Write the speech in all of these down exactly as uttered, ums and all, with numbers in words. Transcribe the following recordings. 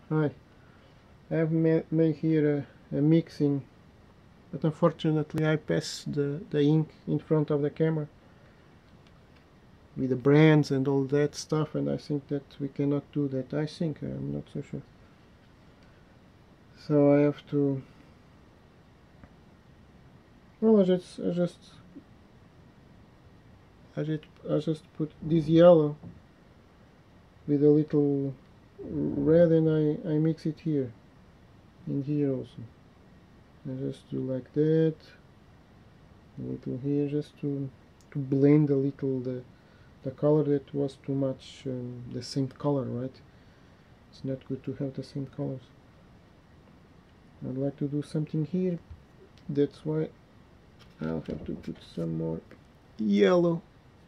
Hi, I have ma made here a, a mixing, but unfortunately I passed the, the ink in front of the camera with the brands and all that stuff, and I think that we cannot do that. I think, I'm not so sure. So I have to, well, I just, I just, I just, I just put this yellow with a little red, and I, I mix it here, in here also. I just do like that, a little here, just to, to blend a little the the color that was too much um, the same color, right? It's not good to have the same colors. I'd like to do something here, that's why I'll have to put some more yellow.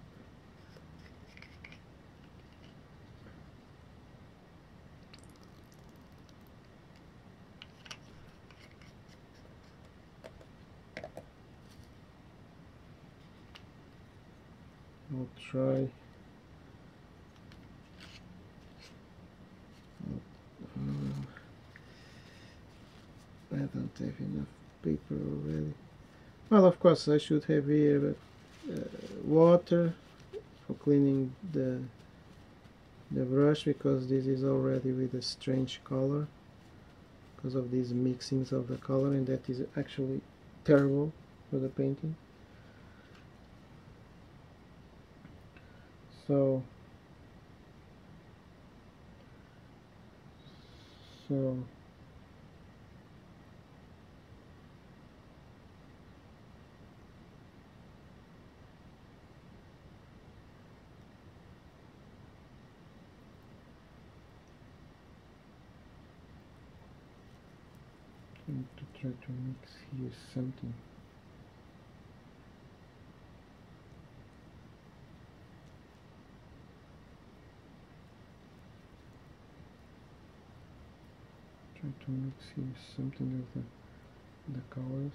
I'll try. Um, I don't have enough paper already. Well, of course I should have here uh, water for cleaning the the brush, because this is already with a strange color because of these mixings of the color, and that is actually terrible for the painting. So so I need to try to mix here something. Try to mix here something of the, the colors.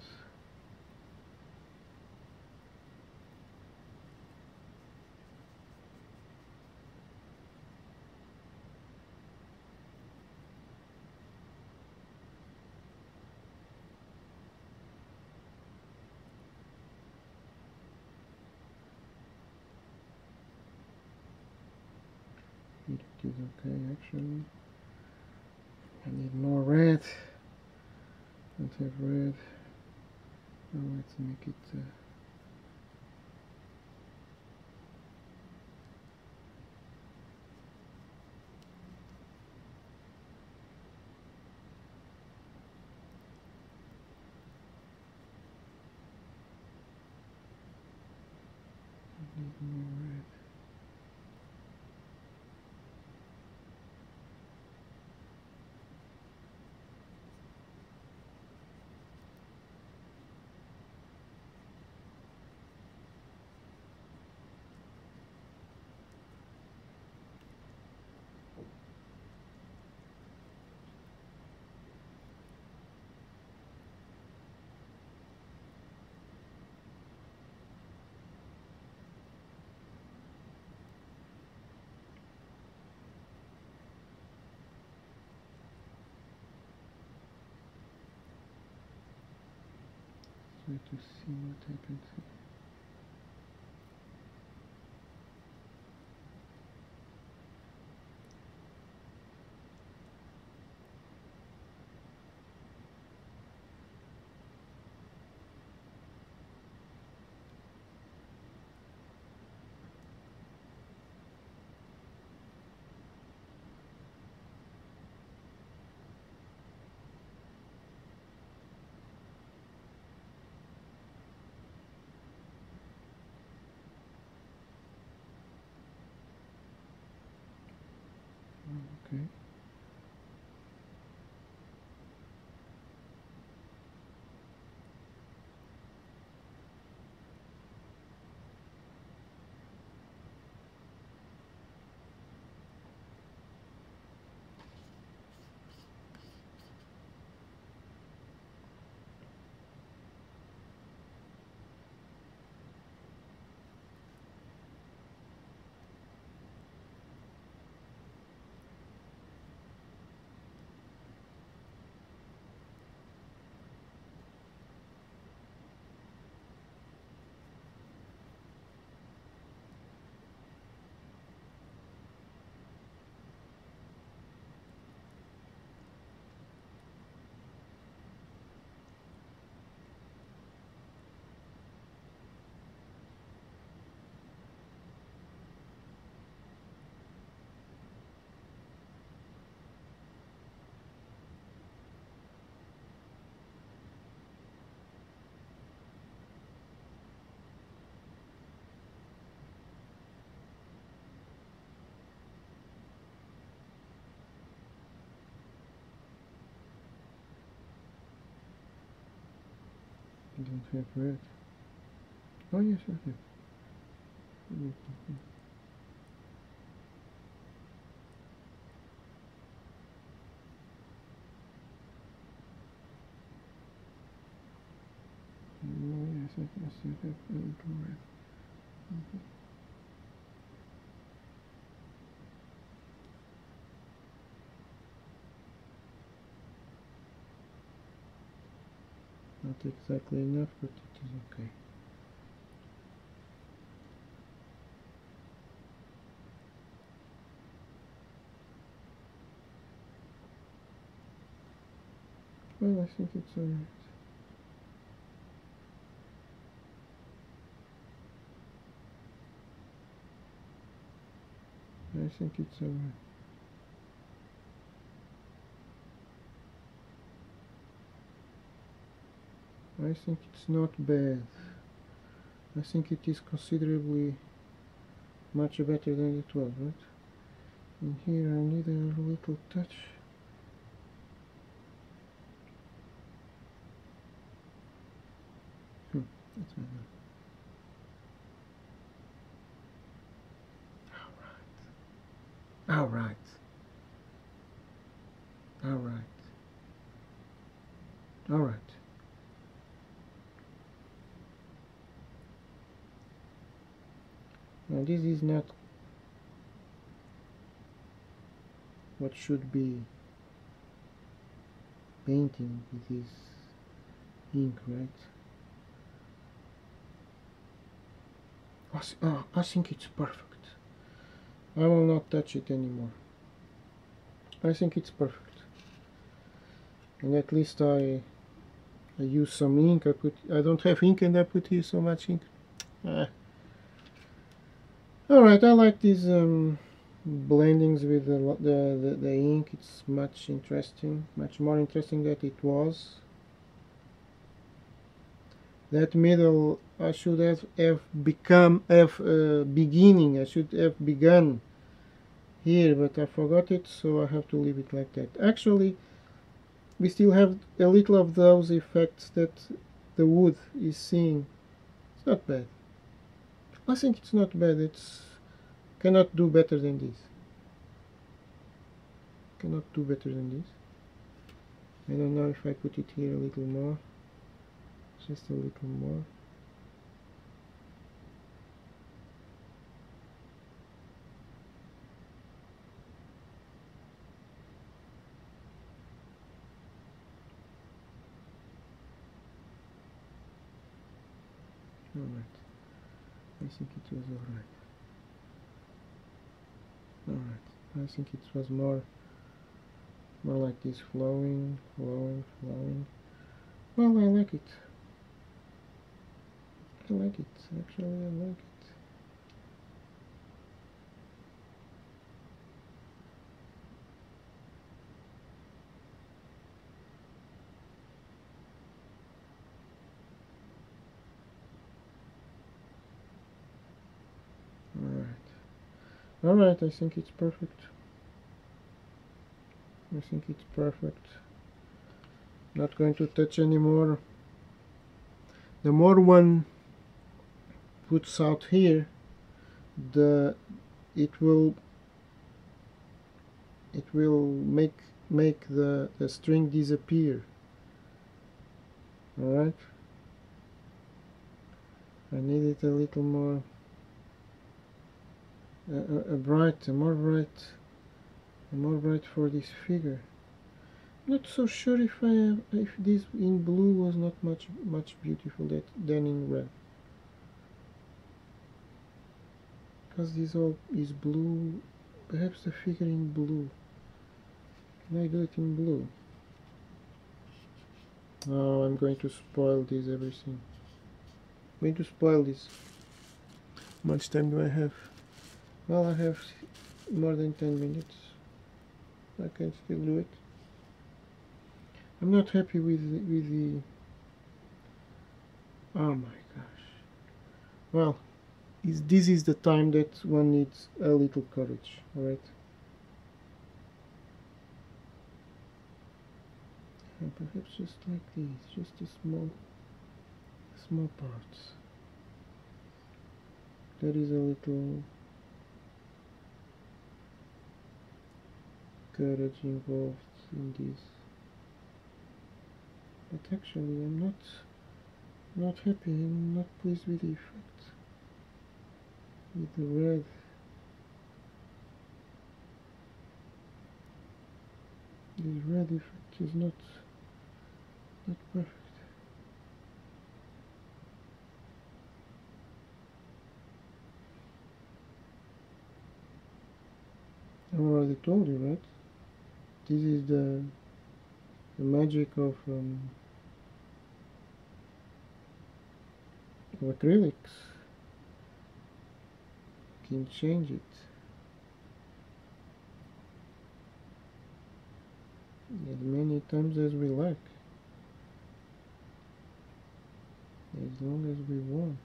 It is okay actually. I need more red. Don't have red. Now let's make it uh, need more red. Try to see what happens here. Okay. I don't have red. Oh yes, I have. Mm -hmm. Oh yes, I can still have a little red. Mm -hmm. Not exactly enough, but it is okay. Well, I think it's alright. I think it's alright. I think it's not bad. I think it is considerably much better than it was, right? And here I need a little touch. Hmm, that's better. Alright. Alright. Alright. Now this is not what should be painting with this ink, right? Oh, I think it's perfect. I will not touch it anymore. I think it's perfect. And at least I I use some ink. I put I don't have ink and I put here so much ink. Ah. Alright, I like these um, blendings with the, the, the, the ink. It's much interesting, much more interesting than it was. That middle I should have, have become have uh, beginning. I should have begun here, but I forgot it, so I have to leave it like that. Actually, we still have a little of those effects that the wood is seeing. It's not bad. I think it's not bad. It's cannot do better than this. Cannot do better than this. I don't know if I put it here a little more. Just a little more. Alright. I think it was alright. Alright. I think it was more more like this, flowing, flowing, flowing. Well, I like it. I like it. Actually, I like it. Alright. Alright, I think it's perfect. I think it's perfect. Not going to touch anymore. The more one puts out here, the it will it will make make the, the string disappear. Alright. I need it a little more a, a, a bright, a more bright, a more bright for this figure. Not so sure if I have, if this in blue was not much much beautiful that than in red. Because this all is blue. Perhaps the figure in blue. Can I do it in blue? Oh, I'm going to spoil this everything. I'm going to spoil this. How much time do I have? Well, I have more than ten minutes. I can still do it. I'm not happy with the, with the... Oh my gosh. Well, is this is the time that one needs a little courage, alright? And perhaps just like this, just a small small parts. There is a little courage involved in this, but actually I'm not not happy. I'm not pleased with the effect, with the red. This red effect is not not perfect. I already told you, right? This is the the magic of, um, of acrylics. You can change it as many times as we like, as long as we want.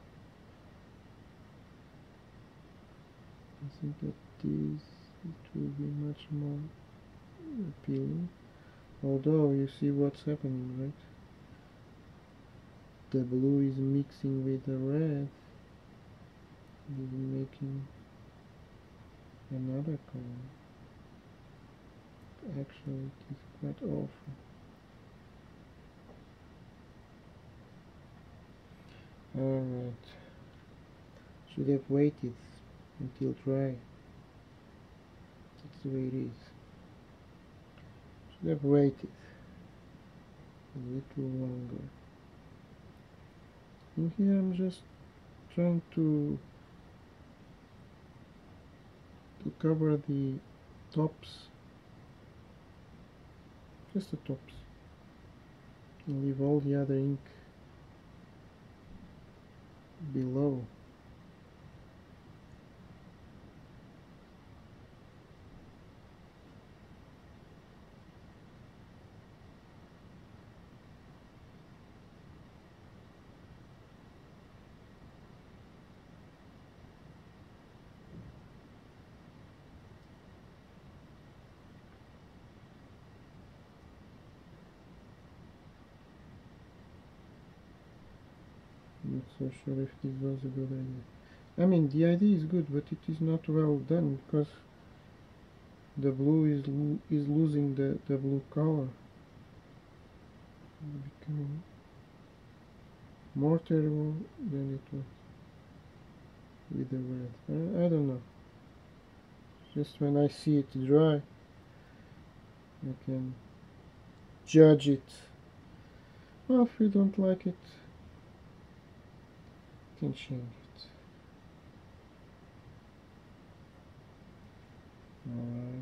I think that this it will be much more appealing. Although you see what's happening, right? The blue is mixing with the red, is making another color. Actually, it is quite awful. Alright, should have waited until dry. That's the way it is. Should have waited a little longer. In here I'm just trying to to cover the tops, just the tops, and leave all the other ink below. Not so sure if this was a good idea. I mean, the idea is good, but it is not well done because the blue is lo is losing the, the blue color, becoming more terrible than it was with the red. I, I don't know. Just when I see it dry, I can judge it. Well, if you don't like it, you can change it. Alright.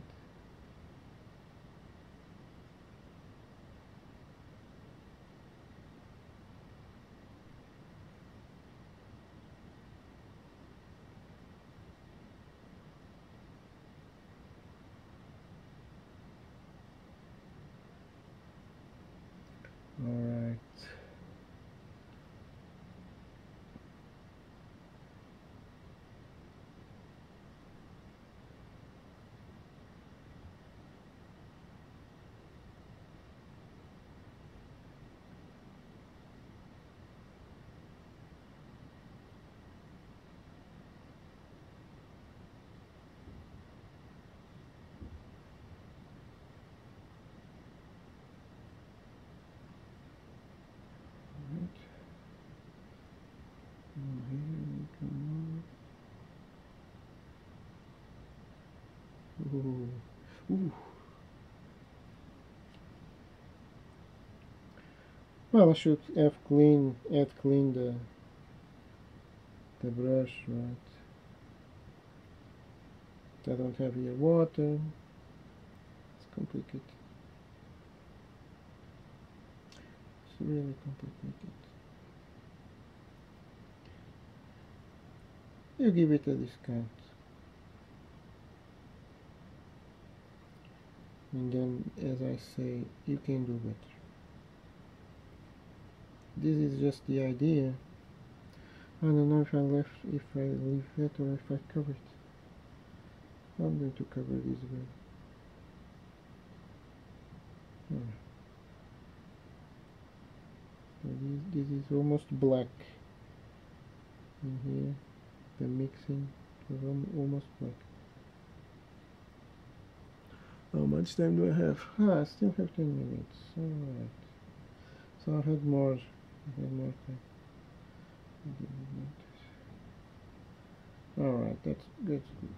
Alright. Ooh. Ooh. Well, I should have clean, had cleaned the the brush, right? I don't have here water. It's complicated. It's really complicated. You give it a discount. And then, as I say, you can do better. This is just the idea. I don't know if I left, if I leave it or if I cover it. I'm going to cover this way. Hmm. So this, this is almost black in here. The mixing is almost black. How much time do I have? Ah, I still have ten minutes. Alright. So I had more, I had more time. Alright, that's, that's good.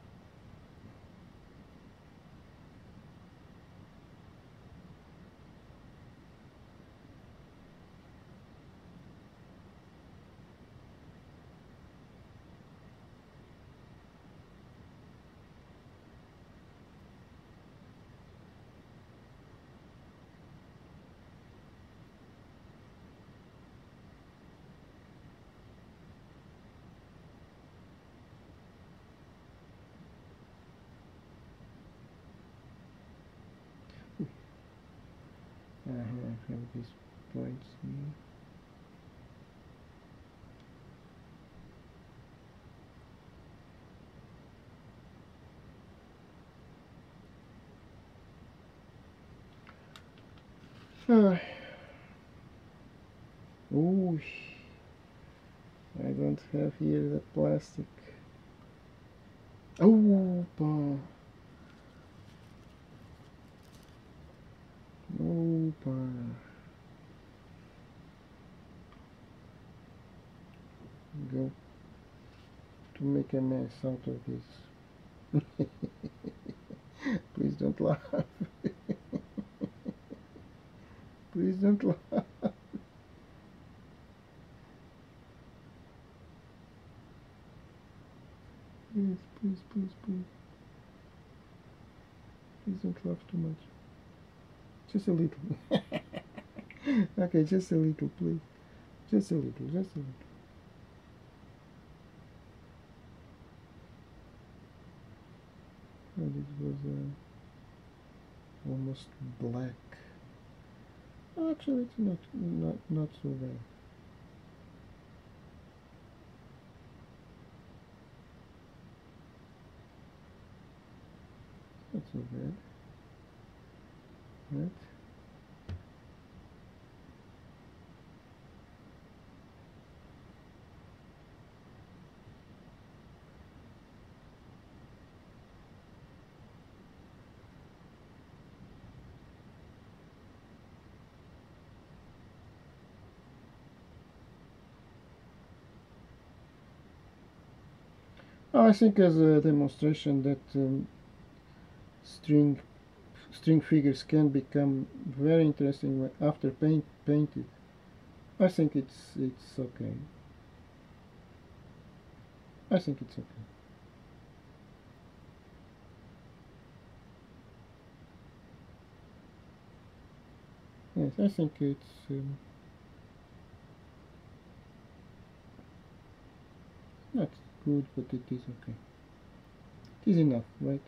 Uh, I have these points here. Ah. Ooh, I don't have here the plastic. Oh, pa. Oh, pa. Go to make a mess out of this. Please don't laugh. Please don't laugh. Please, please, please, please. Please don't laugh too much. Just a little. Okay, just a little, please. Just a little, just a little. Oh, this was uh, almost black. Actually, it's not not not so bad. Not so bad. Right? I think as a demonstration that um, string string figures can become very interesting after paint painted. I think it's it's okay. I think it's okay. Yes, I think it's um, not good, but it is okay. It is enough, right?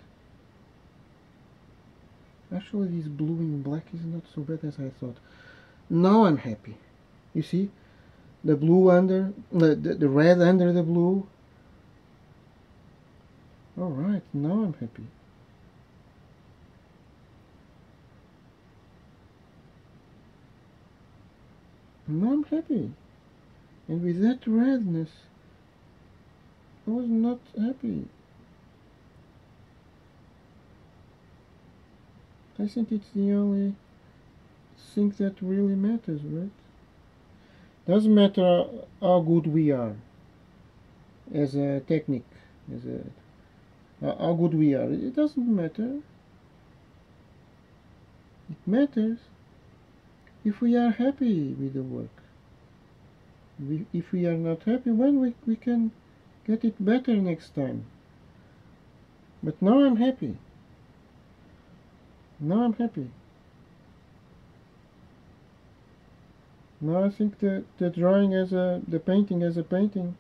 Actually, this blue and black is not so bad as I thought. Now I'm happy. You see, the blue under the the, the red under the blue. All right, now I'm happy. Now I'm happy. And with that redness, I was not happy. I think it's the only thing that really matters, right? Doesn't matter how good we are as a technique, as a how good we are. It doesn't matter. It matters if we are happy with the work. We, if we are not happy, well, we, we can get it better next time. But now I'm happy. Now I'm happy. Now I think the, the drawing as a, the painting as a painting,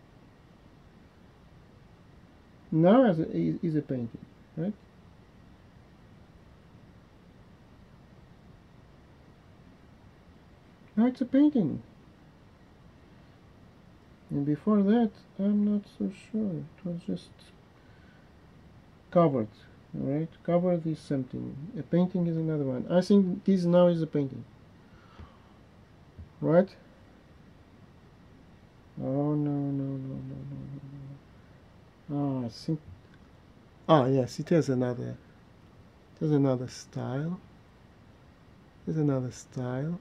now as a, is, is a painting, right? Now it's a painting. And before that, I'm not so sure. It was just covered, alright? Covered is something. A painting is another one. I think this now is a painting. right? Oh no no no no no no no. Ah, I think. Ah, yes, it has another. There's another style. There's another style.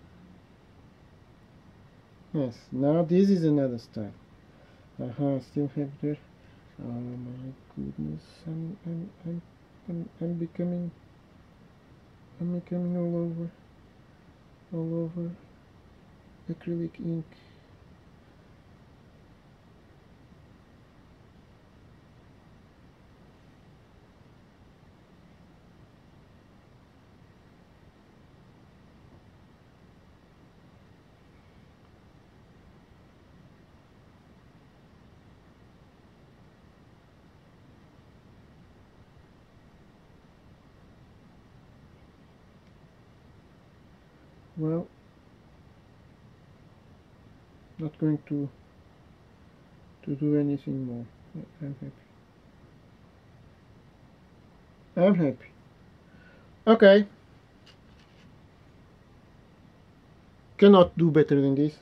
Yes, now this is another style. Uh-huh, I still have there. Oh my goodness, I'm I'm I'm I'm, I'm becoming I'm becoming all over all over acrylic ink. Well, not going to to do anything more. I'm happy. I'm happy. Okay. Cannot do better than this.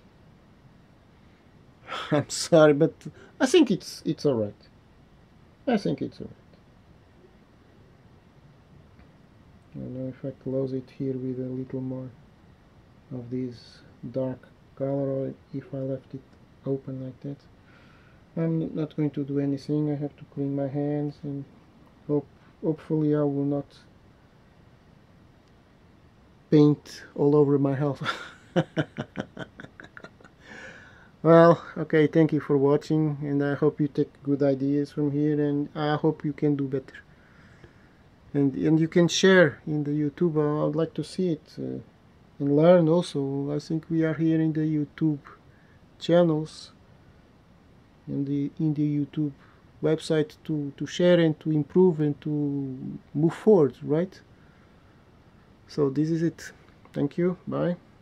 I'm sorry, but I think it's it's alright. I think it's alright. I don't know if I close it here with a little more of this dark color or if I left it open like that. I'm not going to do anything. I have to clean my hands and hope hopefully I will not paint all over my house. Well, okay, thank you for watching, and I hope you take good ideas from here, and I hope you can do better. And, and you can share in the YouTube. I would like to see it uh, and learn also. I think we are here in the YouTube channels, in the in the YouTube website to, to share and to improve and to move forward, right? So this is it. Thank you. Bye.